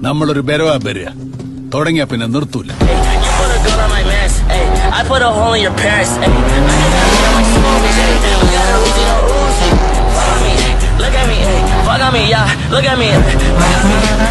നമ്മളൊരു ബരവാ ബര തുടങ്ങിയ പിന്നെ നിർത്തൂല. I put a hole in your parents. Ay. I just got me on my smoke, ay. We got a Uzi, no Uzi. Fuck on me, ay. Look at me, ay. Fuck on me, yeah. Look at me.